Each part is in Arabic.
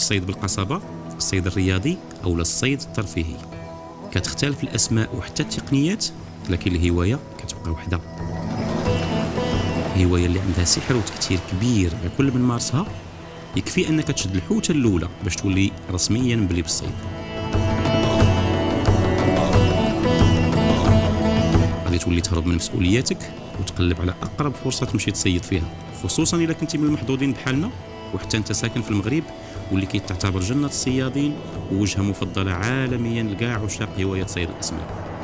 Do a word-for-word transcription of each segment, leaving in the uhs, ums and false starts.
الصيد بالقصبة، الصيد الرياضي أو الصيد الترفيهي. كتختلف الأسماء وحتى التقنيات، لكن الهواية كتبقى وحدة. هواية اللي عندها سحر وتأثير كبير على كل من مارسها. يكفي أنك تشد الحوتة الأولى باش تولي رسميا بلي بالصيد. غادي تولي تهرب من مسؤولياتك وتقلب على أقرب فرصة تمشي تصيد فيها، خصوصا إذا كنتي من المحظوظين بحالنا وحتى أنت ساكن في المغرب، واللي كيتعتبر جنة الصيادين ووجهة مفضلة عالميا لكاع عشاق هواية صيد الأسماك.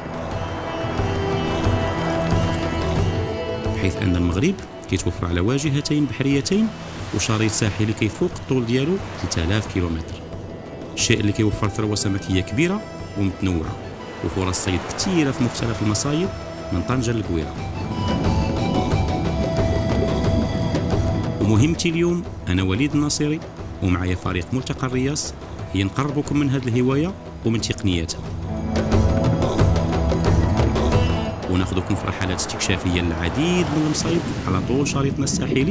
بحيث أن المغرب كيتوفر على واجهتين بحريتين وشريط ساحلي كيفوق الطول ديالو ثلاثة آلاف كيلومتر، الشيء اللي كيوفر ثروة سمكية كبيرة ومتنوعة وفرص صيد كثيرة في مختلف المصايد من طنجة للقويرة. ومهمتي اليوم أنا وليد الناصري ومعايا فريق ملتقى الرياس هي نقربكم من هذه الهواية ومن تقنياتها، وناخذكم في رحلات استكشافية للعديد من المصايد على طول شريطنا الساحلي.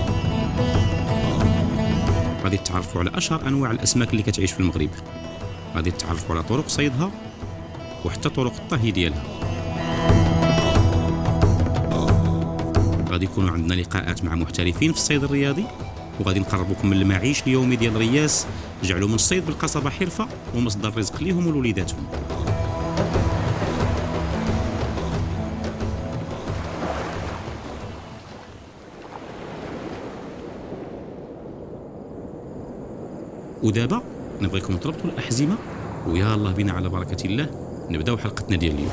غادي تتعرفوا على أشهر أنواع الأسماك اللي كتعيش في المغرب، غادي تتعرفوا على طرق صيدها وحتى طرق الطهي ديالها. غادي يكونوا عندنا لقاءات مع محترفين في الصيد الرياضي، وغادي نقربكم من المعيش اليومي ديال الرياس، جعلوا من الصيد بالقصبة حرفة ومصدر رزق ليهم ولوليداتهم. ودابا نبغيكم تربطوا الأحزمة ويا الله بنا على بركة الله نبداو حلقتنا ديال اليوم.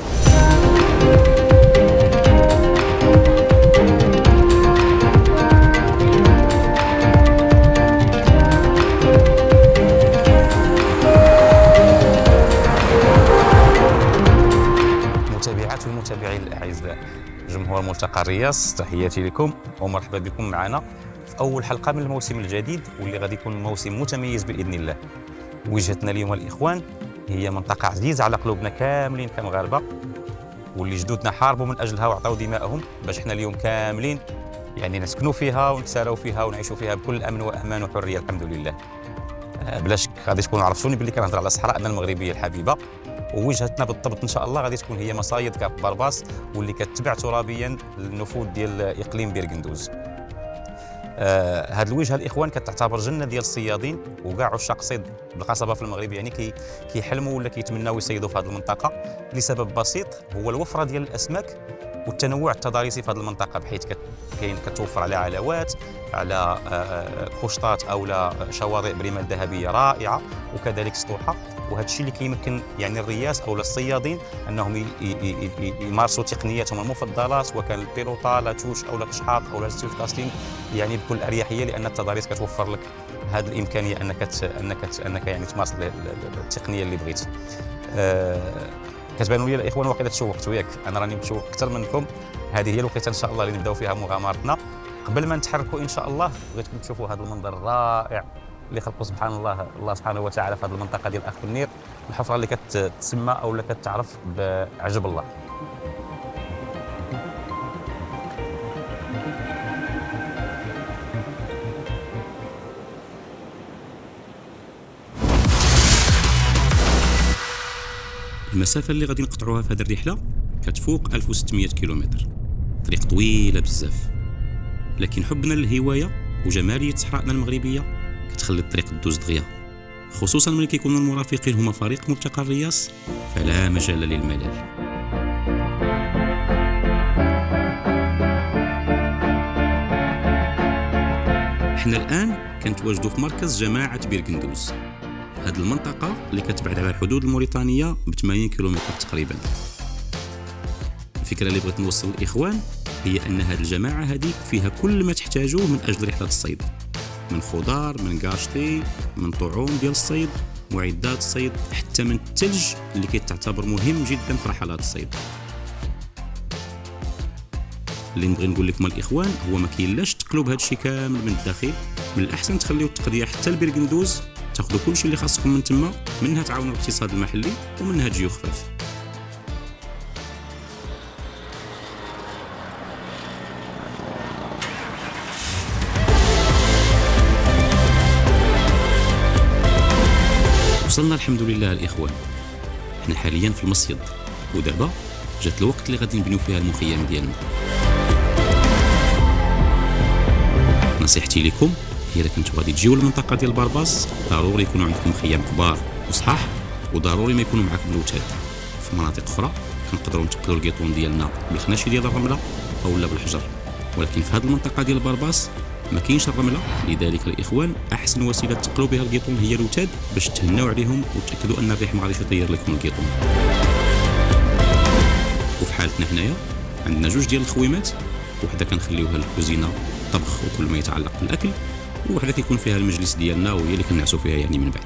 متابعات والمتابعين الأعزاء، جمهور ملتقى الرياس، تحياتي لكم ومرحبا بكم معنا في أول حلقة من الموسم الجديد واللي غادي يكون موسم متميز بإذن الله. وجهتنا اليوم الإخوان هي منطقة عزيزة على قلوبنا كاملين كمغاربة، واللي جدودنا حاربوا من أجلها وعطاو دماءهم باش حنا اليوم كاملين يعني نسكنوا فيها ونتساراو فيها ونعيشوا فيها بكل أمن وأمان وحرية الحمد لله. بلا شك غادي تكونوا عرفتوني باللي كنهضر على صحراءنا المغربية الحبيبة، ووجهتنا بالضبط ان شاء الله غادي تكون هي مصايد كاب برباس واللي كتبع ترابيا النفوذ ديال اقليم بيرغندوز. آه هذه الوجهه الاخوان كتعتبر جنه ديال الصيادين وكاع عشاق الصيد بالقصبه في المغرب، يعني كي كيحلموا ولا كيتمناو يصيدوا في هذه المنطقه لسبب بسيط هو الوفره ديال الاسماك والتنوع التضاريسي في هذه المنطقه، بحيث كاين كتوفر على علاوات على كشطات او لا شواطئ برمال ذهبيه رائعه وكذلك سطوحه. وهذا الشيء اللي كيمكن يعني الرياس او الصيادين انهم يمارسوا تقنياتهم المفضلات، وكان البيلوطا لا توش او لا كشحاط او لا ستيل كاستينغ يعني بكل اريحيه، لان التضاريس كتوفر لك هذه الامكانيه انك انك انك يعني تمارس التقنيه اللي بغيت. أه كتبانوا لي الاخوان واقيلا تشوقتوا ياك، انا راني متشوق اكثر منكم. هذه هي الوقيته ان شاء الله اللي نبداو فيها مغامرتنا. قبل ما نتحركوا ان شاء الله بغيتكم تشوفوا هذا المنظر الرائع اللي خلقه سبحان الله الله سبحانه وتعالى في هذه المنطقه ديال اخ النير، الحفره اللي كتسمى او اللي كتعرف بعجب الله. المسافه اللي غادي نقطعوها في هذه الرحله كتفوق ألف وستمائة كيلومتر، طريق طويله بزاف، لكن حبنا للهوايه وجماليه صحراءنا المغربيه كتخلي الطريق دوز دغيا، خصوصا ملي كيكونوا المرافقين هما فريق ملتقى الرياس فلا مجال للملل. حنا الان كنتواجدوا في مركز جماعه بيرغندوز، هذه المنطقه اللي كتبعد على الحدود الموريتانيه ب ثمانين كيلومتر تقريبا. الفكره اللي بغيت نوصل للاخوان هي ان هذه الجماعه هذه فيها كل ما تحتاجوه من اجل رحله الصيد، من خضار، من كاشطي، من طعوم ديال الصيد، معدات الصيد، حتى من الثلج اللي كيتعتبر مهم جدا في رحلات الصيد. اللي نبغي نقول لكم الاخوان هو ما كاينلاش تقلب هذا الشيء كامل من الداخل، من الاحسن تخليو التقضيه حتى البيرغندوز، تاخذوا كل شيء اللي خاصكم من تما، منها تعاونوا الاقتصاد المحلي ومنها تجيو خفاف. وصلنا الحمد لله الاخوان. احنا حاليا في المصيد، ودابا جات الوقت اللي غادي نبنيو فيها المخيم ديالنا. نصيحتي لكم هي الا كنتو غادي تجيو للمنطقه ديال برباس ضروري يكونوا عندكم خيام كبار وصحاح، وضروري ما يكونوا معاكم الوتاد. في مناطق اخرى كنقدروا نتقلوا الكيطون ديالنا بالخناشي ديال الرمله اولا بالحجر، ولكن في هذه المنطقه ديال برباس ما كاينش الرمله. لذلك الاخوان احسن وسيله تقلوا بها الكيطون هي الوتاد، باش تهناو عليهم وتاكدوا ان الريح ما غاديش يطير لكم الكيطون. وفي حالتنا هنايا عندنا جوج ديال الخويمات، وحده كنخليوها للكوزينه طبخ وكل ما يتعلق بالاكل، وحده كيكون فيها المجلس ديالنا وهي اللي كنعسوا فيها يعني من بعد.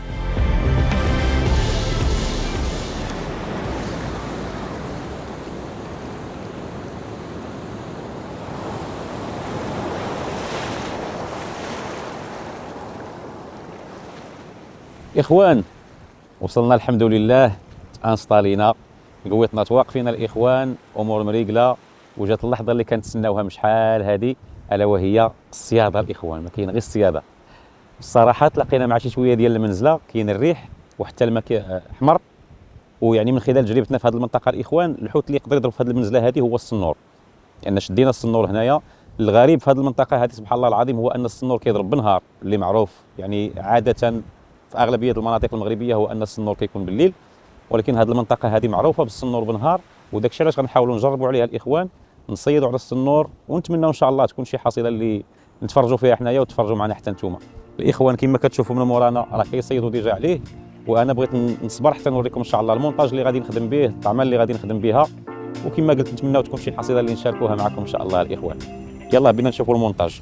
اخوان وصلنا الحمد لله، انستالينا، قويتنا توقفينا الاخوان، امور مريقله، وجات اللحظه اللي كنتسناوها من شحال هذه، الا وهي الصياده الاخوان. ما كاين غير الصياده. الصراحه تلاقينا مع شي شويه ديال المنزله، كاين الريح وحتى الماء احمر، ويعني من خلال تجربتنا في هذه المنطقه الاخوان الحوت اللي يقدر يضرب في هذه المنزله هذه هو الصنور. لان يعني شدينا الصنور هنايا. الغريب في هذه المنطقه هذه سبحان الله العظيم هو ان الصنور كيضرب بالنهار، اللي معروف يعني عاده في اغلبيه المناطق المغربيه هو ان الصنور كيكون بالليل، ولكن هذه المنطقه هذه معروفه بالصنور بالنهار، وداك الشيء علاش غنحاولوا نجربوا عليها الاخوان، نصيدوا على الصنور، ونتمنى ان شاء الله تكون شي حصيله اللي نتفرجوا فيها حنايا وتفرجوا معنا حتى نتوما الاخوان. كما كتشوفوا من مورانا راه كيصيدوا ديجا عليه، وانا بغيت نصبر حتى نوريكم ان شاء الله المونتاج اللي غادي نخدم به، الطعمه اللي غادي نخدم بها، وكما قلت نتمناو تكون شي حصيله اللي نشاركوها معكم ان شاء الله الاخوان. يلا بينا نشوفوا المونتاج.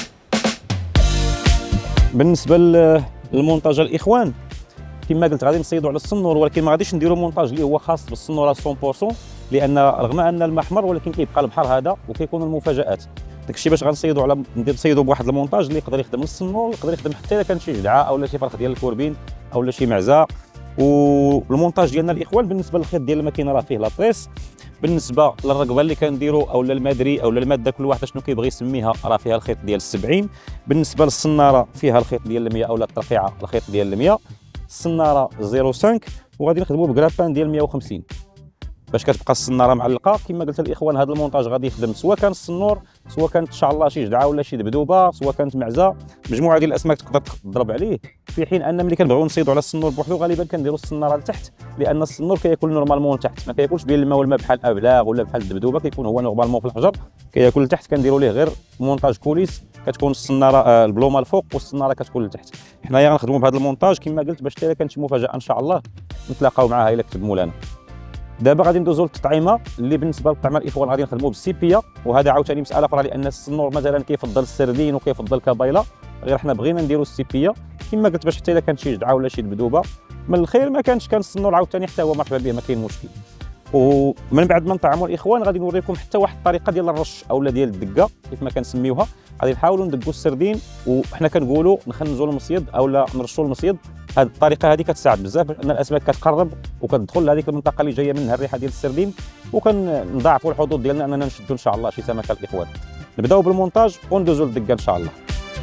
بالنسبه للمونتاج الاخوان كما قلت غادي نصيدوا على الصنور، ولكن ما غاديش نديروا مونتاج اللي هو خاص بالصنور مية بالمية، لان رغم ان الماء احمر ولكن كيبقى البحر هذا وكيكونوا المفاجات. داكشي باش غنصيدوا على ندير نصيدوا بواحد المونتاج اللي يقدر يخدم للصنور، يقدر يخدم حتى الا كان شي جدعه اولا شي فرخ ديال الكوربين اولا شي معزه. والمونتاج ديالنا الاخوان بالنسبه للخيط ديال الماكينه راه فيه لاطيس، بالنسبه للرقبه اللي كنديروا اولا المدري اولا الماده كل واحد شنو كيبغي يسميها راه فيها الخيط ديال السبعين، بالنسبه للصناره فيها الخيط ديال المية اولا الترقيعه الخيط ديال المية، الصناره صفر فاصلة خمسة، وغادي نخدموا بكرابان ديال مية وخمسين باش كتبقى الصناره معلقه. كما قلت الاخوان هذا المونتاج غادي يخدم سواء كان الصنور، سواء كانت ان شاء الله شي جدعه ولا شي دبدوبه، سواء كانت معزه، مجموعه ديال الاسماك تقدر تضرب عليه. في حين ان ملي كنبغيو نصيدوا على الصنور بوحدو غالبا كنديروا الصناره لتحت، لان الصنور كياكل نورمالمون لتحت، ما كياكلش بين الماء والماء بحال الابلاغ ولا بحال الدبدوبه، كيكون هو نورمالمون في الحجر كياكل لتحت. كنديروا ليه غير مونتاج كوليس، كتكون الصناره آه البلومه الفوق والصناره كتكون لتحت. حنايا غنخدموا بهذا المونتاج كما قلت باش حتى كانت شي مفاجاه ان شاء الله نتلاقاو معها الا كتب مولانا. دابا غادي ندوزو للتطعيمه، اللي بالنسبه للطعمه الاخوان غادي نخدموا بالسيبيه، وهذا عاوتاني مساله اخرى لان الصنور مثلا كيفضل السردين وكيفضل الكبايله، غير حنا بغينا نديروا السيبيه كما قلت باش حتى الا كانت شي جدعه ولا شي دبدوبه من الخير، ما كانش كان الصنور عاوتاني حتى هو مرحبا به ما كاين مشكل. ومن بعد ما نطعموا الاخوان غادي نوريكم حتى واحد الطريقه ديال الرش اولا ديال الدقه كيف ما كنسميوها. غادي نحاولوا ندقوا السردين وحنا كنقولوا نخنزوا المصيد اولا نرشوا المصيد. هذه الطريقه هذه كتساعد بزاف باش ان الاسماك كتقرب وكتدخل لهذيك المنطقه اللي جايه منها الريحه ديال السردين، وكنضاعفوا الحظوظ ديالنا اننا نشدوا ان شاء الله شي سمكه الاخوان. نبداو بالمونتاج وندوزوا للدقه ان شاء الله.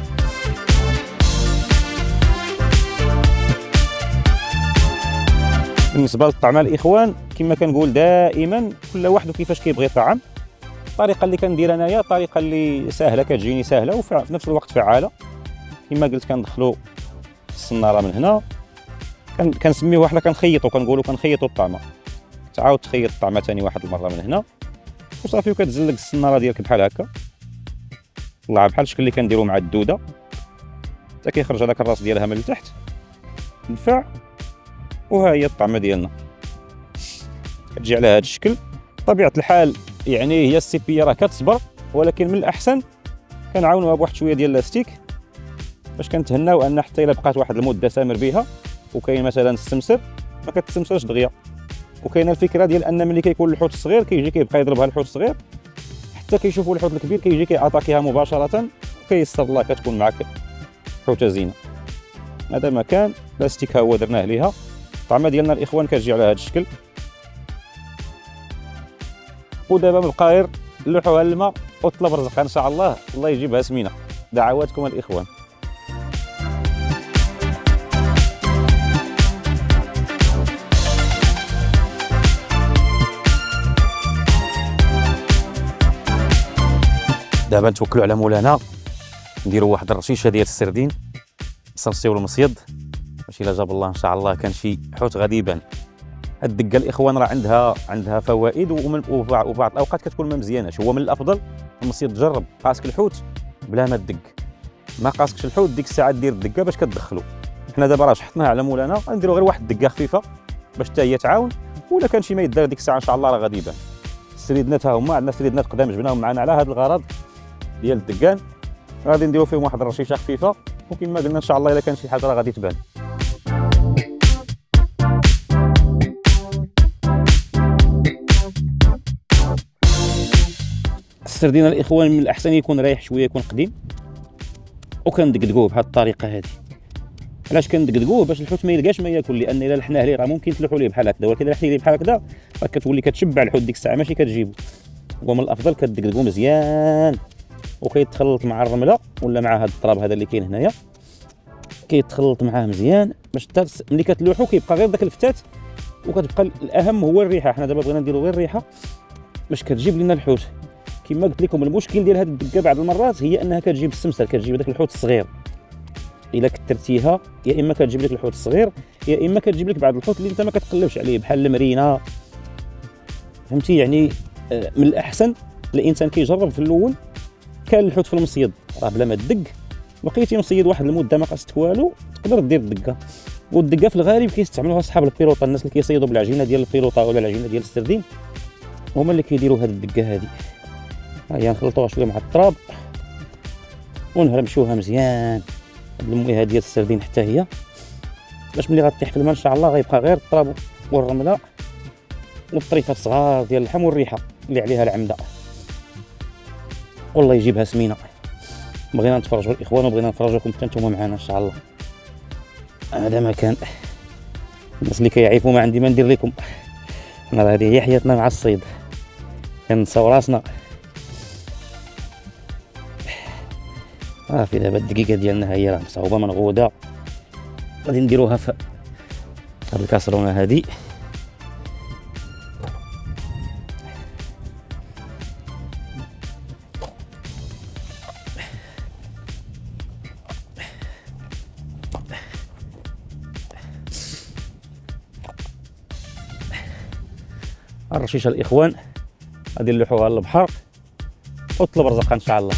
بالنسبه للطعمه الاخوان كما كنقول دائما كل واحد وكيفاش كيبغي يطعم. الطريقه اللي كندير انايا طريقه اللي سهله كتجيني سهله وفي نفس الوقت فعاله. كما قلت كندخلوا الصناره من هنا، كنسميوها حنا كنخيطوا، كنقولوا كنخيطوا الطعمه، تعاود تخيط الطعمه ثاني واحد المره من هنا وصافي، وكتزلق الصناره ديالك بحال هكا طلعها بحال الشكل اللي كنديروا مع الدوده حتى كيخرج هذاك الراس ديالها من التحت الفع، وها هي الطعمه ديالنا كتجي على هذا الشكل. بطبيعه الحال يعني هي السيبيه راه كتصبر، ولكن من الاحسن كنعاونوها بواحد شويه ديال لاستيك باش كنتهناو ان حتى الا بقات واحد المده سامر بها. وكاين مثلا السمسر ما كتسمسرش دغيا، وكاينه الفكره ديال ان ملي كيكون الحوت الصغير كيجي كيبقى يضربها الحوت الصغير حتى كيشوفوا الحوت الكبير كيجي كيعطاكيها مباشره، وكيسر الله كتكون معك حوته زينه. هذا مكان لاستيك ها هو درناه ليها. الطعمه ديالنا الاخوان كتجي على هذا الشكل، ودابا بقى غير نلوحوها للماء وطلب رزقها ان شاء الله، الله يجيبها سمينه. دعواتكم الاخوان. دابا نتوكلوا على مولانا، نديروا واحد الرشيشه ديال السردين، نصنصيو المصيد باش الا جاب الله ان شاء الله كان شي حوت غادي يبان. هاد الدقه الاخوان راه عندها عندها فوائد، ومن وبعض الاوقات كتكون ما مزياناش. هو من الافضل المصيد تجرب قاسك الحوت بلا ما تدق، ما قاسكش الحوت ديك الساعه دير الدقه باش كتدخلو. حنا دابا راه شحطناها على مولانا، غنديروا غير واحد الدقه خفيفه باش حتى هي تعاون، ولا كان شي ما يدار ديك الساعه ان شاء الله راه غادي يبان. السريدنات ها هما، عندنا سريدنات قدام جبناهم معنا على هذا الغرض ديال الدقان، غادي نديروا فيهم واحد الرشيشه خفيفه، وكما قلنا ان شاء الله الا كان شي حاجه راه غادي تبان. السردين الاخوان من الاحسن يكون رايح شويه، يكون قديم، وكندقدقوه بهذه الطريقه هذه. علاش كندقدقوه؟ باش الحوت ما يلقاش ما ياكل، لان الا لحناه ليه راه ممكن تلوحوا ليه بحال هكذا، ولكن الا لحتي ليه بحال هكذا راه كتولي كتشبع الحوت ديك الساعه ماشي كتجيبو. ومن الافضل كتدقدقوه مزيان وكيتخلط مع الرمله ولا مع هذا التراب هذا اللي كاين هنايا، كيتخلط معاه مزيان باش حتى ملي كتلوحو كيبقى غير داك الفتات، وكتبقى الاهم هو الريحه. حنا دابا بغينا نديرو غير الريحه باش كتجيب لنا الحوت. كما قلت لكم المشكل ديال هذه الدقه بعض المرات هي انها كتجيب السمسر، كتجيب داك الحوت الصغير. الا كثرتيها يا اما كتجيب لك الحوت الصغير، يا اما كتجيب لك بعض الحوت اللي انت ما كتقلبش عليه بحال المرينه، فهمتي؟ يعني من الاحسن الانسان كيجرب في الاول. كان الحوت في المصيد راه بلا ما تدق، بقيتي مصيد واحد المده ما قصدك والو، تقدر دير الدقه. والدقه في الغالب كيستعملوها اصحاب البيلوطه، الناس اللي كيصيدوا بالعجينه ديال البيلوطه ولا العجينه ديال السردين هما اللي كيديروا هذه الدقه هذه. ها هي نخلطوها شويه مع التراب ونهرمشوها مزيان هاد المويه ديال السردين حتى هي، باش ملي غطيح في الماء ان شاء الله غيبقى غير التراب والرمله والطريفات الصغار ديال اللحم والريحه اللي عليها العمده، والله يجيبها سمينه. بغينا نتفرجوا الاخوان وبغينا نفرجوكم حتى نتوما معنا ان شاء الله. هذا ما كان الناس اللي كيعيفوا ما عندي ما ندير لكم. حنا هذه هي حياتنا مع الصيد، كنساو راسنا. صافي دابا الدقيقه ديالنا هي راه مصاوبه منغوده، غادي نديروها في هاد الكاسرونه هادي. الرشيشه الاخوان غادي نلوحوها للبحر وطلب رزقها ان شاء الله.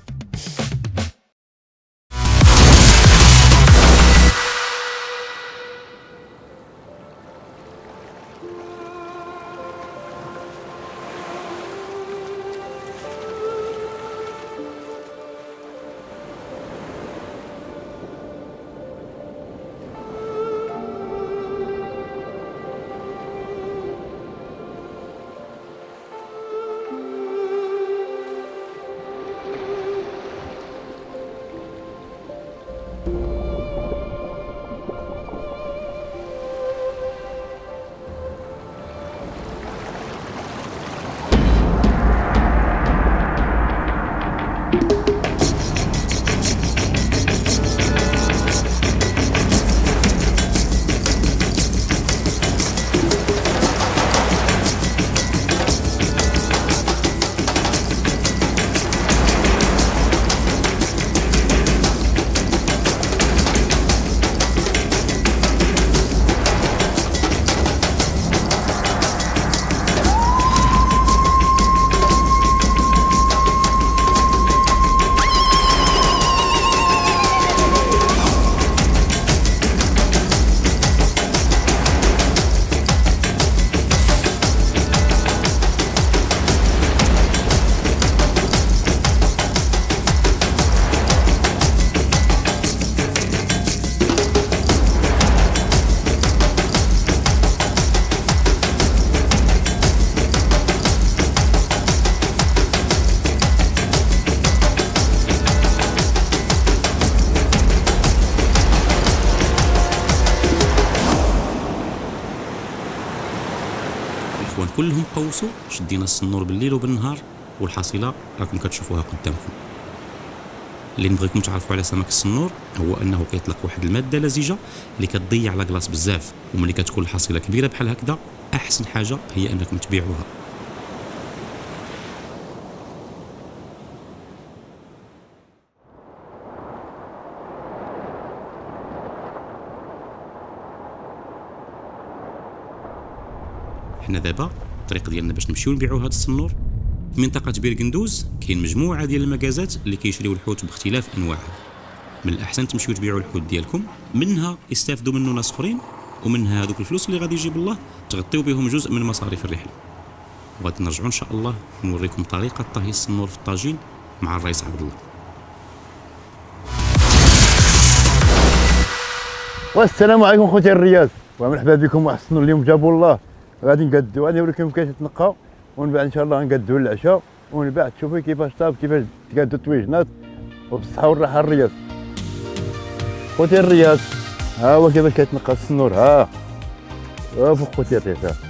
كلهم قوسوا، شدينا السنور بالليل وبالنهار، والحصيله راكم كتشوفوها قدامكم. اللي نبغيكم تعرفوا على سمك السنور هو انه كيطلق واحد الماده لزجه اللي كتضيع على كلاص بزاف، وملي كتكون الحصيله كبيره بحال هكذا احسن حاجه هي انكم تبيعوها. حنا دابا الطريق ديالنا باش نمشيو نبيعوا هذا الصنور في منطقه بير قندوز. كاين مجموعه ديال المكازات اللي كيشريو الحوت باختلاف انواعه. من الاحسن تمشيو تبيعوا الحوت ديالكم، منها يستافدوا منه ناس اخرين، ومنها هذوك الفلوس اللي غادي يجيب الله تغطيو بهم جزء من مصاريف الرحله. وغادي نرجعوا ان شاء الله نوريكم طريقه طهي الصنور في الطاجين مع الرئيس عبد الله. والسلام عليكم خوتي الرياض، ومرحبا بكم. واحد الصنور اليوم جابوا الله غادي نقادو، غادي نوريكم كيفاش تنقى، ومن بعد ان شاء الله غنقادو العشاء، ومن بعد تشوفوا كيفاش طاب، كيفاش تقادو الطويجنات، وبالصحه والراحه الرياض. خوتي الرياض ها هو كيفاش كيتنقى الصنور، ها ها فوق خوتي الرياض. ها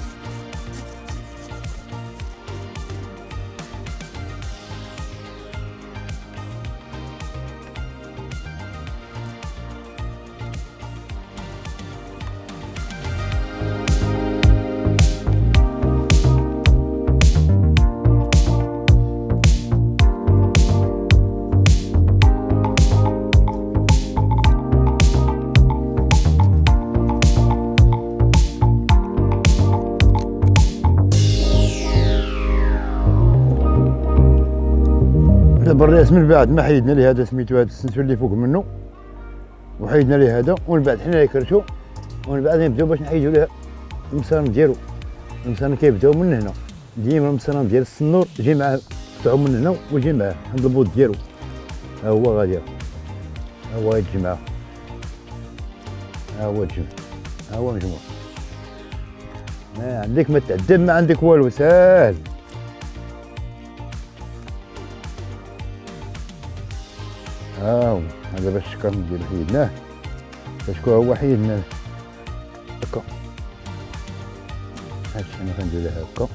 دابا الراس من بعد ما حيدنا ليه هذا سميتو هذا السنسور اللي فوق منه، وحيدنا ليه هذا، ومن بعد حنا نكرشو، ومن بعد نبداو باش نحيدو ليه المصران ديالو. المصران كيبداو من هنا، ديما المصران ديال الصنور يجي معاه، قطعو من هنا ويجي معاه عند البوط ديالو. ها هو غادي، ها هو يجي معاه، ها هو الجمع، ها هو مجموع. ما عندك ما تعذب، ما عندك والو، ساهل. ها هو هذا باش الشكر ديالو حيدناه، باش كون هو حيدناه هكا. هادشي انا كندير له هكا.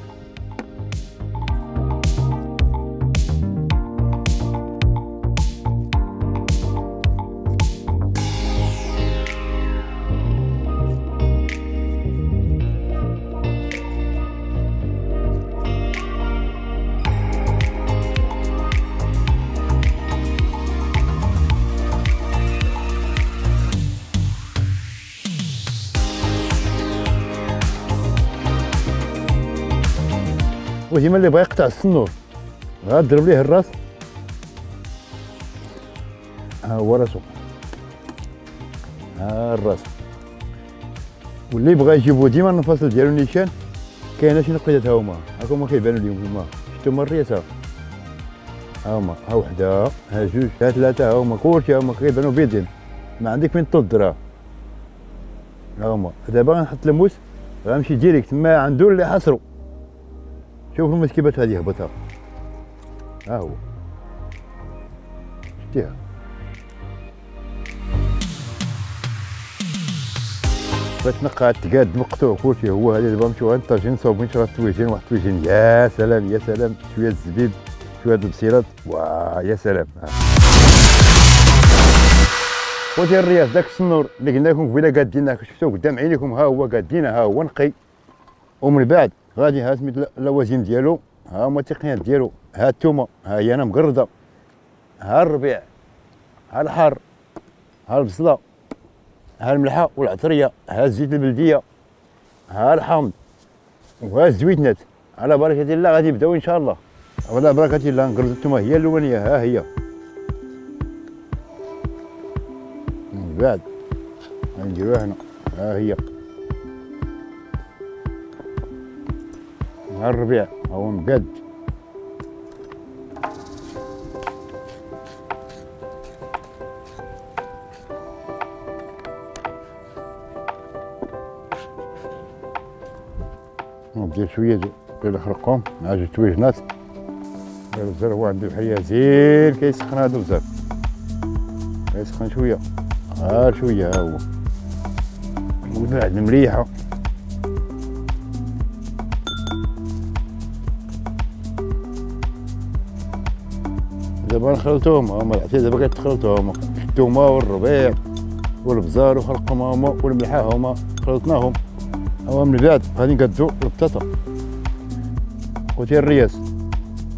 وديما اللي بغى يقطع الصنور غنضرب ليه الراس، ها هو راسو، ها الراس. واللي بغى يجيبو ديما المفاصل ديالو نيشان، كاينه شي نقيضات ها هما، هاكا هما كيبانو ليهم هما، شفتو هما الرياس، ها هما، ها وحده، ها جوج، ها ثلاثه، ها هما كلشي، ها هما كيبانو بيضين، ما عندك فين تضر. ها هما. دابا غنحط الموس، غنمشي ديريكت ما عنده اللي حصرو. شوفوا المسكبات هذه هبطها، ها هو شتيها. فتنقى تقاد مقطوع كلشي. هو هذا دابا نمشيو غادي الطاجين نصاوب نشرى الطويجين، واحد الطويجين يا سلام يا سلام، شويه الزبيب، شويه البصيرات، واه يا سلام. خوتي الرياض داك الصنور اللي قلنا لكم قبيله قادينه، شفتوه قدام عينيكم، ها هو قادينه، ها هو نقي. ومن بعد غادي ها سميت اللوازم ديالو، ها هما التقنيات ديالو، ها الثومه، ها هي انا مقرده، ها الربيع، ها الحار، ها البصله، ها الملحه والعطريه، ها الزيت البلديه، ها الحامض، وها الزويتنات. على بركه الله غادي يبداو ان شاء الله. على بركه الله نقرد الثومه هي الاولانيه، ها هي. من بعد غنديروها هنا، ها هي. ها الربيع هو مقاد، ندير شويه ديال الخرقوم مع جوج تويجنات. ديال البزار هو عنده بحال زين كيسخن، هذا البزار كيسخن شويه، غير شويه. ها هو ومن بعد مليحه. دابا نخلطوهم، هما العتيه دابا كيتخلطوا، هما الثومه والربيع والبزار وخلقهم، هما والملحه هما خلطناهم. هما من بعد غادي نقادو البطاطا. خوتي الرياس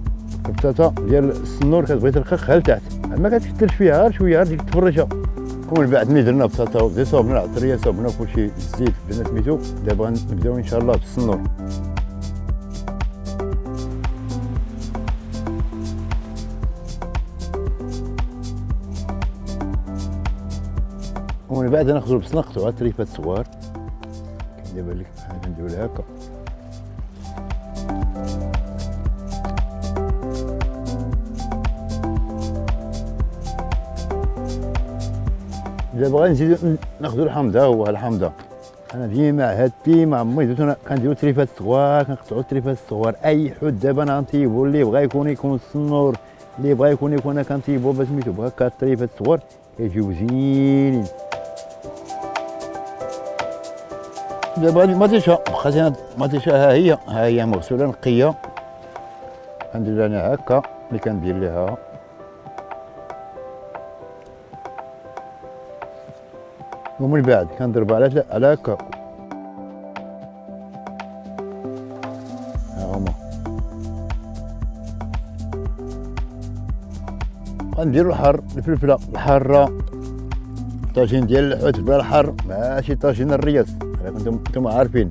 البطاطا ديال الصنور كتبغي ترقق ها لتحت، ما كتكثرش فيها، غير شويه، غير ديك تفرشها ومن بعد ملي درنا بطاطا وبدا صوبنا العطريه صوبنا كلشي الزيت بدنا سميتو دابا نبداو ان شاء الله بالصنور. ومن بعد ناخذ البصله نقطعوها تريفات صغار دابا لك هذا نديرو هكا. دابا غنزيدو ناخذو الحامضه. هو الحامضه انا ديما عهدت ديما عمري درت انا كنديرو تريفات صغار كنقطعو تريفات صغار. اي حد دابا انا غنطيبو اللي بغا يكون يكون الصنور اللي بغا يكون يكون انا كنطيبو باش سميتو بهكا تريفات صغار كيجيو زينين. دابا هادي مطيشه خزينه مطيشه ها هي ها هي مغسوله نقيه كندير انا هكا اللي كندير ليها. ومن بعد كنضرب على على هكا ها هما غنديرو الحر الفلفله الحاره الطاجين ديال الحوت بالحر ماشي طاجين الرياض. كنتم نتوما عارفين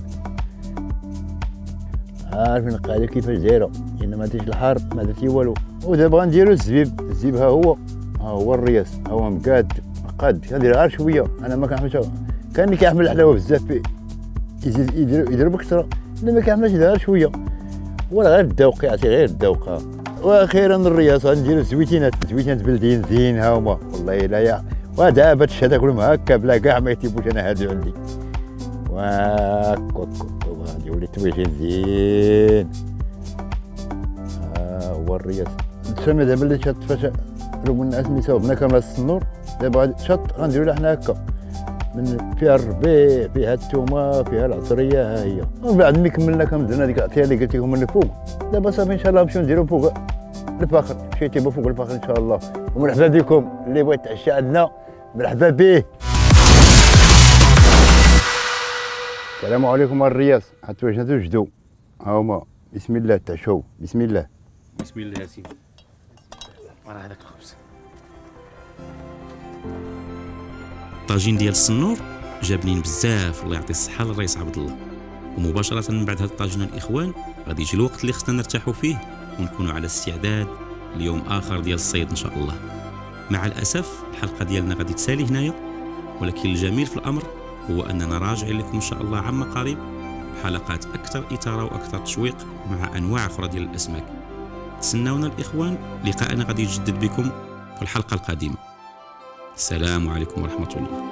عارفين القاعده كيفاش دايره الا ما درتيش الحار ما درتي والو. ودابا غنديرو الزبيب. الزبيب ها هو ها هو الرياض ها هو مقاد قاد كندير غير شويه. انا ما كنحملش كان اللي كيحمل الحلاوه بزاف يزيد يدير يدير بكثره اللي ما كيحملش غير شويه ولا غير الذوق يعطي غير الذوق. واخيرا الرياض غنديرو الزويتينات زويتينات بلديين زين ها هما والله لا يا ودابا تشهد كلهم هكا بلا كاع ما يتيبوش انا هادو عندي واك واك غادي يولي تويجين زين. ها هو الرياض تسمى دابا اللي شات فاش رغم الناس ميساوبنا كامل الصنور. دابا شط غنديرو لها حنا هكا من فيها الربيع فيها الثومه فيها العطريه ها هي. ومن بعد ملي كملنا كندرنا ديك العطريه اللي قلت لكم من الفوق. دابا صافي ان شاء الله نمشيو نديرو فوق الفخر نمشيو يتيبو فوق الفخر ان شاء الله. ومرحبا بكم اللي بغى يتعشى عندنا مرحبا به. السلام عليكم الرياض حتى واش نتوجدوا ها هما بسم الله تعشوا بسم الله بسم الله يا سيدي. راه هذاك الخبز الطاجين ديال الصنور جابنين بزاف الله يعطي الصحه للرئيس عبد الله. ومباشره من بعد هذا الطاجين الاخوان غادي يجي الوقت اللي خصنا نرتاحوا فيه ونكونوا على استعداد ليوم اخر ديال الصيد ان شاء الله. مع الاسف الحلقه ديالنا غادي تسالي هنايا، ولكن الجميل في الامر هو اننا راجعين لكم ان شاء الله عما قريب بحلقات اكثر اثاره واكثر تشويق مع انواع اخرى ديال الاسماك. تسناونا الاخوان، لقاءنا غادي يجدد بكم في الحلقه القادمه. السلام عليكم ورحمه الله.